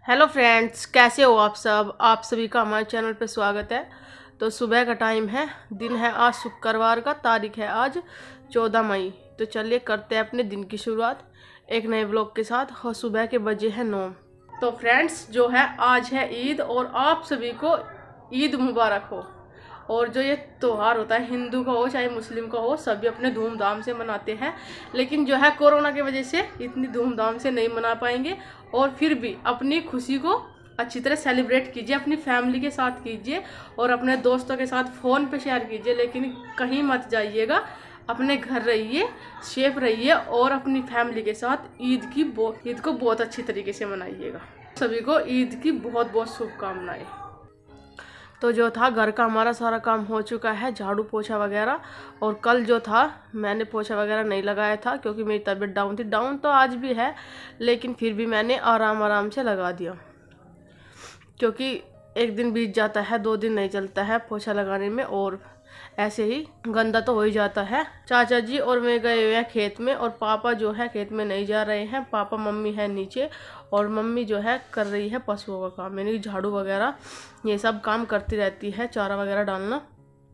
Hello friends, कैसे हो आप सब। आप सभी का हमारे चैनल पे स्वागत है। तो सुबह का टाइम है, दिन है आज शुक्रवार का, तारीख है आज 14 मई। तो चलिए करते हैं अपने दिन की शुरुआत एक नए ब्लॉग के साथ। और सुबह के बजे हैं 9। तो फ्रेंड्स जो है आज है ईद, और आप सभी को ईद मुबारक हो। और जो ये त्योहार होता है, हिंदू का हो चाहे मुस्लिम का हो, सभी अपने धूमधाम से मनाते हैं। लेकिन जो है कोरोना की वजह से इतनी धूमधाम से नहीं मना पाएंगे। और फिर भी अपनी खुशी को अच्छी तरह सेलिब्रेट कीजिए, अपनी फैमिली के साथ कीजिए और अपने दोस्तों के साथ फ़ोन पे शेयर कीजिए। लेकिन कहीं मत जाइएगा, अपने घर रहिए, सेफ रहिए और अपनी फैमिली के साथ ईद को बहुत अच्छी तरीके से मनाइएगा। सभी को ईद की बहुत बहुत शुभकामनाएं। तो जो था घर का हमारा सारा काम हो चुका है, झाड़ू पोछा वगैरह। और कल जो था मैंने पोछा वगैरह नहीं लगाया था क्योंकि मेरी तबीयत डाउन थी। डाउन तो आज भी है, लेकिन फिर भी मैंने आराम आराम से लगा दिया, क्योंकि एक दिन बीत जाता है, 2 दिन नहीं चलता है पोछा लगाने में, और ऐसे ही गंदा तो हो ही जाता है। चाचा जी और मैं गए हुए हैं खेत में, और पापा जो है खेत में नहीं जा रहे हैं। पापा मम्मी है नीचे, और मम्मी जो है कर रही है पशुओं का काम, यानी झाड़ू वगैरह ये सब काम करती रहती है, चारा वगैरह डालना।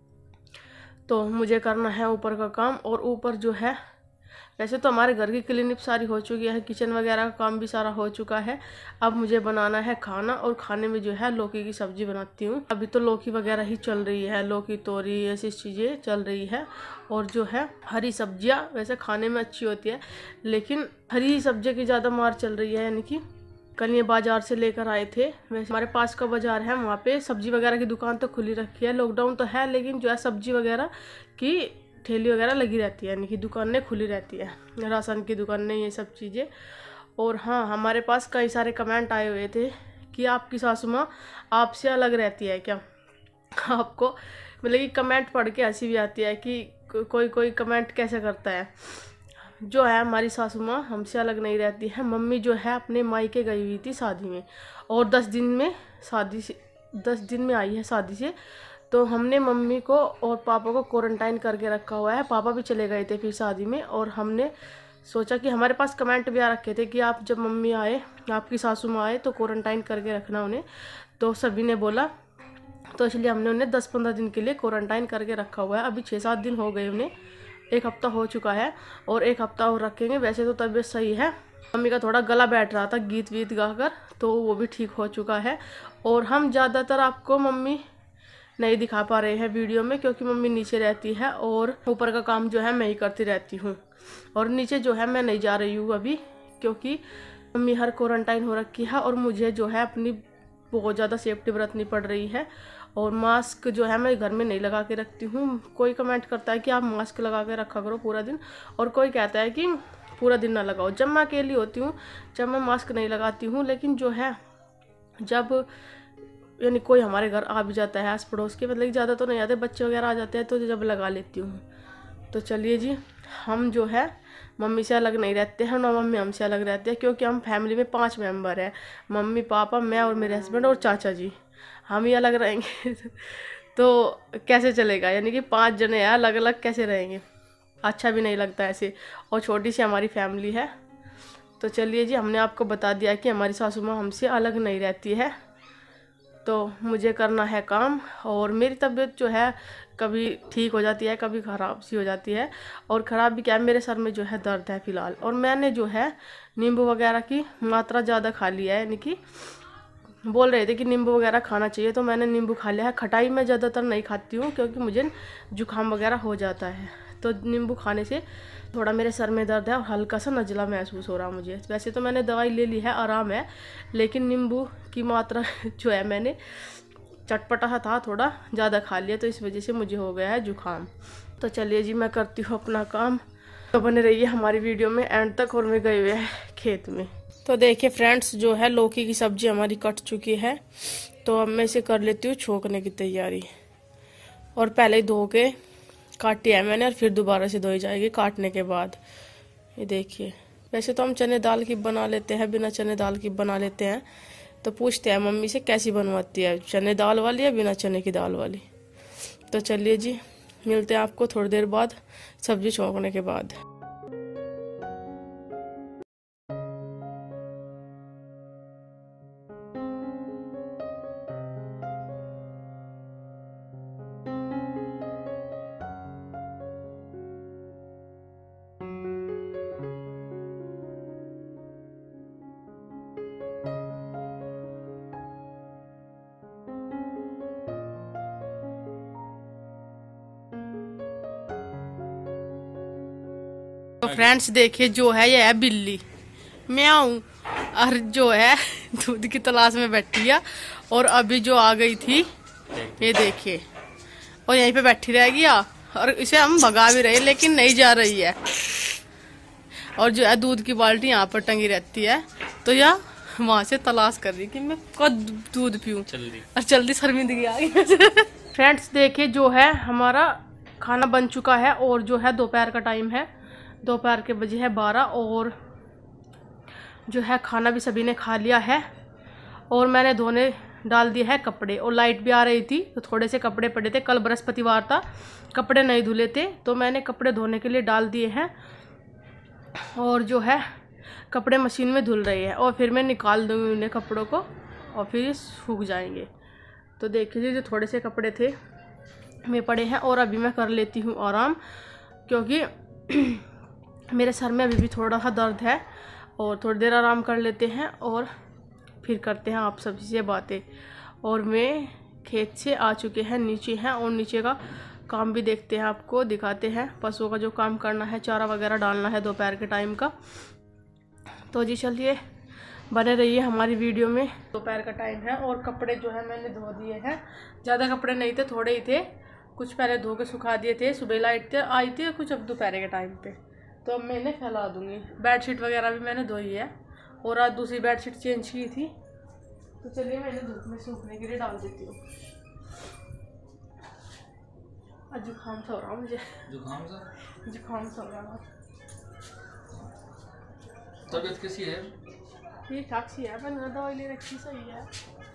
तो मुझे करना है ऊपर का काम। और ऊपर जो है वैसे तो हमारे घर की क्लीनिंग सारी हो चुकी है, किचन वगैरह का काम भी सारा हो चुका है। अब मुझे बनाना है खाना, और खाने में जो है लौकी की सब्जी बनाती हूँ। अभी तो लौकी वगैरह ही चल रही है, लौकी तोरी ऐसी चीज़ें चल रही है। और जो है हरी सब्जियाँ वैसे खाने में अच्छी होती है, लेकिन हरी सब्जी की ज़्यादा मार चल रही है। यानी कि कल ये बाजार से लेकर आए थे। वैसे हमारे पास का बाजार है, वहाँ पे सब्जी वगैरह की दुकान तो खुली रखी है। लॉकडाउन तो है, लेकिन जो है सब्जी वगैरह की ठेली वगैरह लगी रहती है, यानी कि दुकानें खुली रहती है, राशन की दुकानें, ये सब चीज़ें। और हाँ, हमारे पास कई सारे कमेंट आए हुए थे कि आपकी सासू माँ आपसे अलग रहती है क्या। आपको मतलब कि कमेंट पढ़ के हंसी भी आती है कि कोई कोई कमेंट कैसे करता है। जो है हमारी सासू माँ हमसे अलग नहीं रहती है। मम्मी जो है अपने मायके गई हुई थी शादी में, और 10 दिन में आई है शादी से। तो हमने मम्मी को और पापा को क्वारंटाइन करके रखा हुआ है। पापा भी चले गए थे फिर शादी में, और हमने सोचा कि हमारे पास कमेंट भी आ रखे थे कि आप जब मम्मी आए, आपकी सासू माँ आए, तो क्वारंटाइन करके रखना उन्हें। तो सभी ने बोला, तो इसलिए हमने उन्हें 10-15 दिन के लिए क्वारंटाइन करके रखा हुआ है। अभी 6-7 दिन हो गए उन्हें, 1 हफ्ता हो चुका है, और 1 हफ्ता और रखेंगे। वैसे तो तबीयत सही है, मम्मी का थोड़ा गला बैठ रहा था गीत वीत गाकर, तो वो भी ठीक हो चुका है। और हम ज़्यादातर आपको मम्मी नहीं दिखा पा रहे हैं वीडियो में, क्योंकि मम्मी नीचे रहती है और ऊपर का काम जो है मैं ही करती रहती हूँ। और नीचे जो है मैं नहीं जा रही हूँ अभी, क्योंकि मम्मी हर क्वारंटाइन हो रखी है, और मुझे जो है अपनी बहुत ज़्यादा सेफ्टी बरतनी पड़ रही है। और मास्क जो है मैं घर में नहीं लगा के रखती हूँ। कोई कमेंट करता है कि आप मास्क लगा के रखा करो पूरा दिन, और कोई कहता है कि पूरा दिन ना लगाओ। जब मैं अकेली होती हूँ, जब मैं मास्क नहीं लगाती हूँ। लेकिन जो है जब यानी कोई हमारे घर आ भी जाता है आस पड़ोस के, मतलब ज़्यादा तो नहीं आते, बच्चे वगैरह आ जाते हैं, तो जब लगा लेती हूँ। तो चलिए जी, हम जो है मम्मी से अलग नहीं रहते हैं, ना मम्मी हमसे अलग रहते हैं, क्योंकि हम फैमिली में 5 मेंबर हैं। मम्मी, पापा, मैं और मेरे हस्बैंड और चाचा जी, हम ही अलग रहेंगे तो कैसे चलेगा। यानी कि 5 जने हैं, अलग अलग कैसे रहेंगे, अच्छा भी नहीं लगता ऐसे। और छोटी सी हमारी फैमिली है। तो चलिए जी, हमने आपको बता दिया कि हमारी सासू माँ हमसे अलग नहीं रहती है। तो मुझे करना है काम, और मेरी तबीयत जो है कभी ठीक हो जाती है, कभी ख़राब सी हो जाती है। और ख़राब भी क्या है, मेरे सर में जो है दर्द है फ़िलहाल। और मैंने जो है नींबू वगैरह की मात्रा ज़्यादा खा लिया है, यानी कि बोल रहे थे कि नींबू वगैरह खाना चाहिए, तो मैंने नींबू खा लिया है। खटाई मैं ज़्यादातर नहीं खाती हूँ, क्योंकि मुझे जुकाम वगैरह हो जाता है। तो नींबू खाने से थोड़ा मेरे सर में दर्द है, और हल्का सा नज़ला महसूस हो रहा मुझे। वैसे तो मैंने दवाई ले ली है, आराम है, लेकिन नींबू की मात्रा जो है मैंने चटपटा था थोड़ा ज़्यादा खा लिया, तो इस वजह से मुझे हो गया है जुकाम। तो चलिए जी, मैं करती हूँ अपना काम। तो बने रहिए हमारी वीडियो में एंड तक। और मैं गए हुए हैं खेत में। तो देखिए फ्रेंड्स, जो है लौकी की सब्जी हमारी कट चुकी है, तो अब मैं इसे कर लेती हूँ छोंकने की तैयारी। और पहले ही धो के काटी है मैंने, और फिर दोबारा से धोई जाएगी काटने के बाद। ये देखिए, वैसे तो हम चने दाल की बना लेते हैं, बिना चने दाल की बना लेते हैं। तो पूछते हैं मम्मी से कैसी बनवाती है, चने दाल वाली या बिना चने की दाल वाली। तो चलिए जी, मिलते हैं आपको थोड़ी देर बाद सब्जी छोंकने के बाद। फ्रेंड्स देखिए जो है ये है बिल्ली म्याऊं, और जो है दूध की तलाश में बैठी है और अभी जो आ गई थी ये देखिए, और यहीं पे बैठी रहेगी और इसे हम भगा भी रहे लेकिन नहीं जा रही है। और जो है दूध की बाल्टी यहाँ पर टंगी रहती है, तो यह वहां से तलाश कर रही कि मैं कब दूध पीऊं और जल्दी शर्मिंदगी आ गई। फ्रेंड्स देखिए जो है हमारा खाना बन चुका है और जो है दोपहर का टाइम है, दोपहर के बजे है 12 और जो है खाना भी सभी ने खा लिया है। और मैंने धोने डाल दिए हैं कपड़े, और लाइट भी आ रही थी तो थोड़े से कपड़े पड़े थे, कल बृहस्पतिवार था कपड़े नहीं धुले थे तो मैंने कपड़े धोने के लिए डाल दिए हैं। और जो है कपड़े मशीन में धुल रहे हैं और फिर मैं निकाल दूँगी उन्हें कपड़ों को और फिर सूख जाएंगे। तो देखिए जो थोड़े से कपड़े थे में पड़े हैं और अभी मैं कर लेती हूँ आराम, क्योंकि मेरे सर में अभी भी थोड़ा सा दर्द है और थोड़ी देर आराम कर लेते हैं और फिर करते हैं आप सबसे से बातें। और मैं खेत से आ चुके हैं, नीचे हैं और नीचे का काम भी देखते हैं, आपको दिखाते हैं पशुओं का जो काम करना है, चारा वगैरह डालना है दोपहर के टाइम का। तो जी चलिए बने रहिए हमारी वीडियो में। दोपहर का टाइम है और कपड़े जो है मैंने धो दिए हैं, ज़्यादा कपड़े नहीं थे, थोड़े ही थे, कुछ पहले धो के सुखा दिए थे, सुबह लाइट आई थी, कुछ अब दोपहर के टाइम पे, तो अब मैं इन्हें फैला दूँगी। बेडशीट वगैरह भी मैंने धोई है और आज दूसरी बेडशीट चेंज की थी, तो चलिए मैं इन्हें धूप में सूखने के लिए डाल देती हूँ। आज जुकाम सा हो रहा मुझे, जुकाम सा हो रहा। तबीयत कैसी है? ठीक ठाक सी है, पर दवाई ले रखी सही है।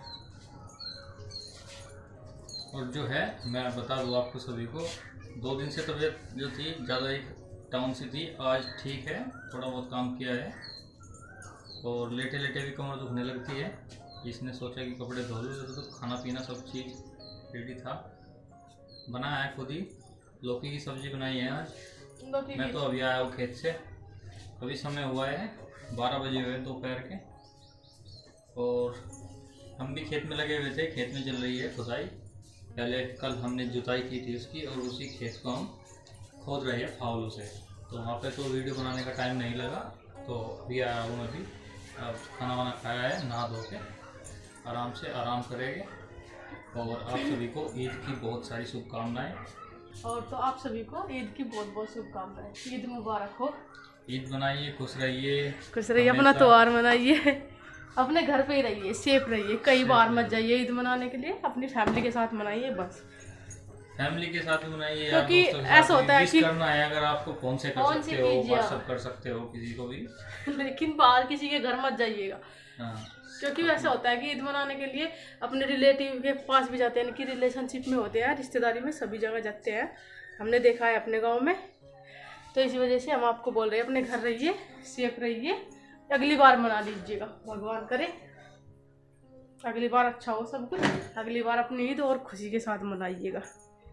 और जो है मैं बता दूँ आपको सभी को, 2 दिन से तबीयत जो थी ज़्यादा ही डाउन सी थी, आज ठीक है, थोड़ा बहुत काम किया है और लेटे लेटे भी कमर दुखने लगती है। इसने सोचा कि कपड़े धो लूँ, तो खाना पीना सब चीज़ रेडी था, बनाया है खुद ही, लौकी की सब्जी बनाई है आज। मैं तो अभी आया हूँ खेत से, अभी समय हुआ है 12 बजे हुए दोपहर के, और हम भी खेत में लगे हुए थे, खेत में चल रही है खुदाई। पहले कल हमने जुताई की थी उसकी और उसी खेत को हम खोद रहे हैं फावलों से, तो वहाँ पे तो वीडियो बनाने का टाइम नहीं लगा, तो अभी आया हूँ। अभी अब खाना वाना खाया है, नहा धो के आराम से आराम करेंगे। और आप सभी को ईद की बहुत सारी शुभकामनाएं। और तो आप सभी को ईद की बहुत बहुत शुभकामनाएं, ईद मुबारक हो। ईद मनाइए, खुश रहिए, अपना त्योहार मनाइए, अपने घर पे ही रहिए, सेफ रहिए, कई बार मत जाइए ईद मनाने के लिए, अपनी फैमिली के साथ मनाइए, बस फैमिली के साथ भी मनाइए। क्योंकि ऐसा होता है कि करना है, अगर आपको फोन से कर सकते हो, व्हाट्सएप कर सकते हो किसी को भी, लेकिन बाहर किसी के घर मत जाइएगा। क्योंकि ऐसा होता है कि ईद मनाने के लिए अपने रिलेटिव के पास भी जाते हैं, कि रिलेशनशिप में होते हैं, रिश्तेदारी में सभी जगह जाते हैं, हमने देखा है अपने गांव में। तो इसी वजह से हम आपको बोल रहे हैं अपने घर रहिए, सेफ रहिए, अगली बार मना लीजिएगा, भगवान करे अगली बार अच्छा हो सब कुछ, अगली बार अपनी ईद और खुशी के साथ मनाइएगा।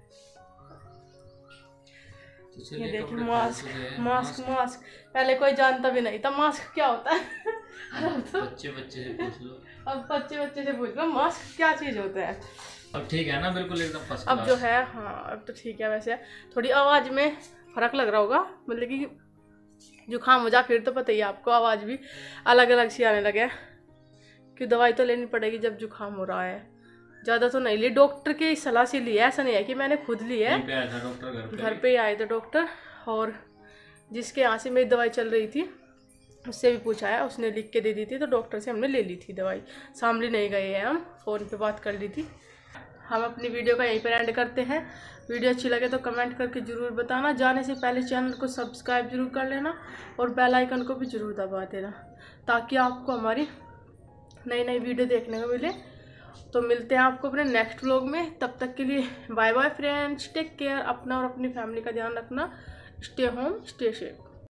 ये देखिए मास्क पहले कोई जानता भी नहीं था मास्क क्या होता है। तो बच्चे से पूछ लो, अब बच्चे से पूछ लो मास्क क्या चीज़ होता है। अब ठीक है ना, बिल्कुल एकदम फर्स्ट क्लास। अब जो है हाँ अब तो ठीक है। वैसे थोड़ी आवाज़ में फ़र्क लग रहा होगा, मतलब कि जुकाम हो जा फिर तो पता ही आपको, आवाज़ भी अलग अलग सी आने लगे, कि दवाई तो लेनी पड़ेगी जब जुकाम हो रहा है। ज़्यादा तो नहीं ली, डॉक्टर की सलाह से ली है, ऐसा नहीं है कि मैंने खुद ली है, घर पे ही आए थे डॉक्टर, और जिसके यहाँ से मेरी दवाई चल रही थी उससे भी पूछा है, उसने लिख के दे दी थी, तो डॉक्टर से हमने ले ली थी दवाई, शामली नहीं गए हैं हम, फ़ोन पे बात कर ली थी। हम अपनी वीडियो का यहीं पर एंड करते हैं। वीडियो अच्छी लगे तो कमेंट करके ज़रूर बताना, जाने से पहले चैनल को सब्सक्राइब जरूर कर लेना और बेल आइकन को भी ज़रूर दबा देना, ताकि आपको हमारी नई नई वीडियो देखने को मिले। तो मिलते हैं आपको अपने नेक्स्ट व्लॉग में, तब तक के लिए bye bye friends, take care, अपना और अपनी फैमिली का ध्यान रखना, स्टे होम स्टे सेफ।